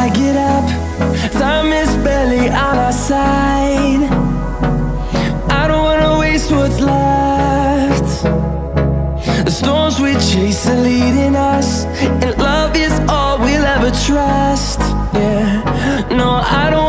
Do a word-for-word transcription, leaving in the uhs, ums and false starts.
I get up, time is barely on our side. I don't wanna waste what's left. The storms we chase are leading us, and love is all we'll ever trust. Yeah, no, I don't